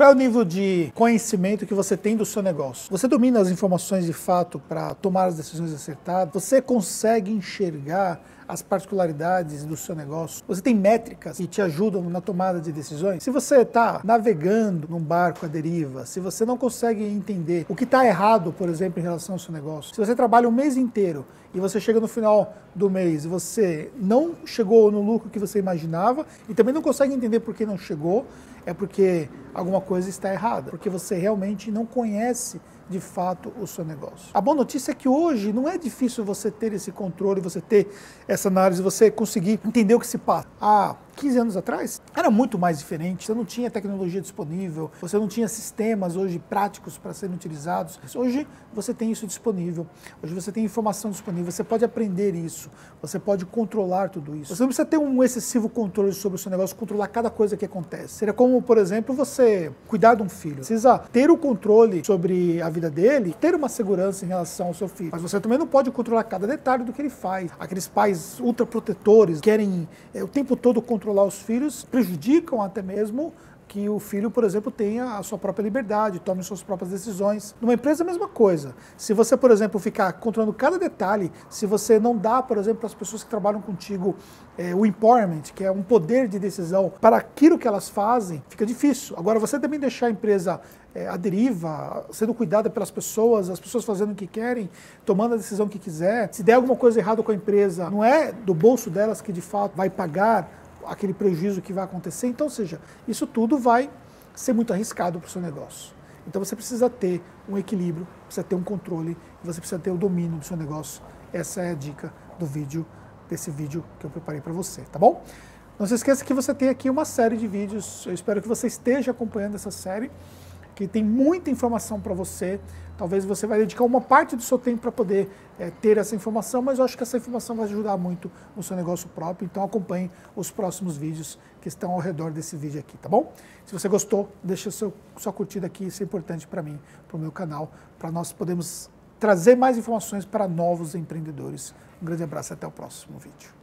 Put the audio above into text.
Qual é o nível de conhecimento que você tem do seu negócio? Você domina as informações de fato para tomar as decisões acertadas? Você consegue enxergar as particularidades do seu negócio? Você tem métricas que te ajudam na tomada de decisões? Se você está navegando num barco à deriva, se você não consegue entender o que está errado, por exemplo, em relação ao seu negócio, se você trabalha um mês inteiro e você chega no final do mês e você não chegou no lucro que você imaginava e também não consegue entender por que não chegou, é porque alguma coisa está errada, porque você realmente não conhece de fato o seu negócio. A boa notícia é que hoje não é difícil você ter esse controle, você ter essa análise, você conseguir entender o que se passa. Há 15 anos atrás era muito mais diferente, você não tinha tecnologia disponível, você não tinha sistemas hoje práticos para serem utilizados. Hoje você tem isso disponível, hoje você tem informação disponível, você pode aprender isso, você pode controlar tudo isso. Você não precisa ter um excessivo controle sobre o seu negócio, controlar cada coisa que acontece. Seria como, por exemplo, você cuidar de um filho. Precisa ter o controle sobre a vida dele, ter uma segurança em relação ao seu filho. Mas você também não pode controlar cada detalhe do que ele faz. Aqueles pais ultraprotetores querem o tempo todo controlar os filhos, prejudicam até mesmo que o filho, por exemplo, tenha a sua própria liberdade, tome suas próprias decisões. Numa empresa, a mesma coisa. Se você, por exemplo, ficar controlando cada detalhe, se você não dá, por exemplo, para as pessoas que trabalham contigo o empowerment, que é um poder de decisão para aquilo que elas fazem, fica difícil. Agora, você também deixar a empresa à deriva, sendo cuidada pelas pessoas, as pessoas fazendo o que querem, tomando a decisão que quiser. Se der alguma coisa errada com a empresa, não é do bolso delas que de fato vai pagar aquele prejuízo que vai acontecer. Então, ou seja, isso tudo vai ser muito arriscado para o seu negócio. Então você precisa ter um equilíbrio, precisa ter um controle, você precisa ter o domínio do seu negócio. Essa é a dica desse vídeo que eu preparei para você, tá bom? Não se esqueça que você tem aqui uma série de vídeos, eu espero que você esteja acompanhando essa série, que tem muita informação para você. Talvez você vai dedicar uma parte do seu tempo para poder ter essa informação, mas eu acho que essa informação vai ajudar muito no seu negócio próprio, então acompanhe os próximos vídeos que estão ao redor desse vídeo aqui, tá bom? Se você gostou, deixa sua curtida aqui, isso é importante para mim, para o meu canal, para nós podermos trazer mais informações para novos empreendedores. Um grande abraço e até o próximo vídeo.